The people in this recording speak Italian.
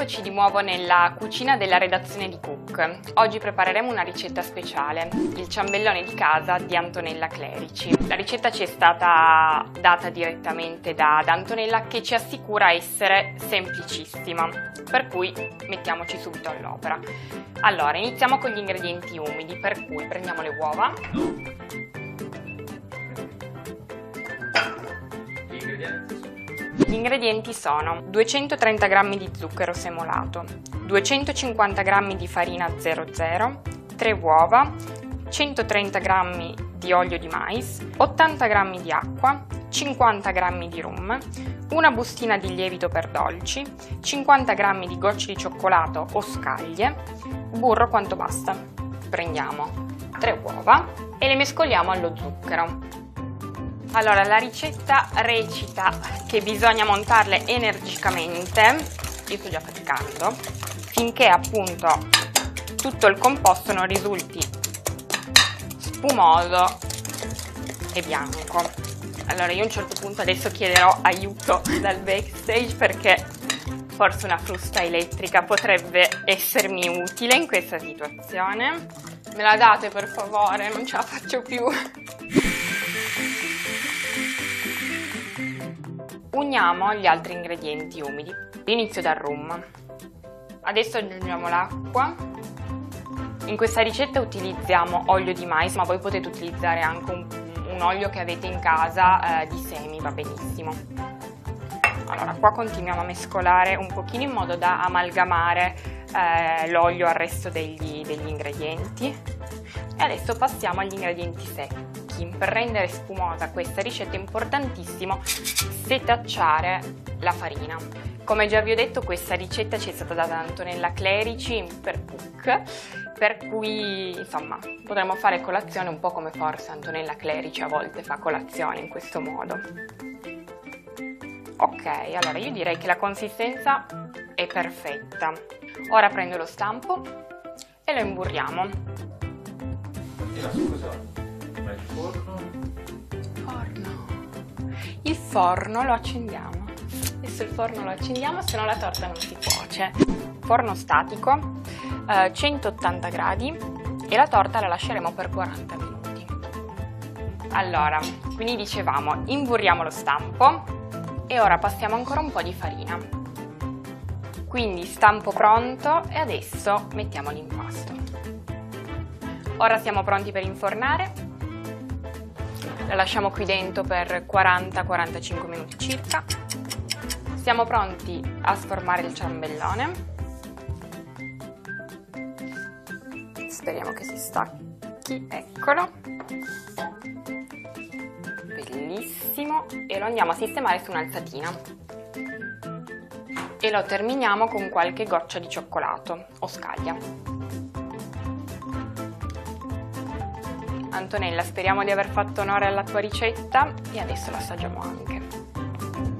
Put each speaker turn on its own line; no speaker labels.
Eccoci di nuovo nella cucina della redazione di Cook. Oggi prepareremo una ricetta speciale, il ciambellone di casa di Antonella Clerici. La ricetta ci è stata data direttamente da Antonella, che ci assicura essere semplicissima, per cui mettiamoci subito all'opera. Allora, iniziamo con gli ingredienti umidi, per cui prendiamo le uova. Gli ingredienti sono 230 g di zucchero semolato, 250 g di farina 00, 3 uova, 130 g di olio di mais, 80 g di acqua, 50 g di rum, una bustina di lievito per dolci, 50 g di gocce di cioccolato o scaglie, burro quanto basta. Prendiamo 3 uova e le mescoliamo allo zucchero. Allora, la ricetta recita che bisogna montarle energicamente, io sto già faticando, finché appunto tutto il composto non risulti spumoso e bianco. Allora, io a un certo punto adesso chiederò aiuto dal backstage, perché forse una frusta elettrica potrebbe essermi utile in questa situazione. Me la date per favore? Non ce la faccio più. Uniamo gli altri ingredienti umidi. Inizio dal rum. Adesso aggiungiamo l'acqua. In questa ricetta utilizziamo olio di mais, ma voi potete utilizzare anche un olio che avete in casa di semi, va benissimo. Allora, qua continuiamo a mescolare un pochino in modo da amalgamare l'olio al resto degli ingredienti. E adesso passiamo agli ingredienti secchi. Per rendere spumosa questa ricetta è importantissimo setacciare la farina. Come già vi ho detto, questa ricetta ci è stata data da Antonella Clerici per Cook, per cui insomma potremmo fare colazione un po' come forse Antonella Clerici a volte fa colazione in questo modo. Ok, allora io direi che la consistenza è perfetta. Ora prendo lo stampo e lo imburriamo. Il forno lo accendiamo. Adesso il forno lo accendiamo, se no la torta non si cuoce. Forno statico, 180 gradi, e la torta la lasceremo per 40 minuti. Allora, quindi dicevamo, imburriamo lo stampo e ora passiamo ancora un po' di farina. Quindi stampo pronto e adesso mettiamo l'impasto. Ora siamo pronti per infornare. La lasciamo qui dentro per 40-45 minuti circa. Siamo pronti a sformare il ciambellone. Speriamo che si stacchi, eccolo. Bellissimo. E lo andiamo a sistemare su un'alzatina. E lo terminiamo con qualche goccia di cioccolato o scaglia. Antonella, speriamo di aver fatto onore alla tua ricetta e adesso la assaggiamo anche.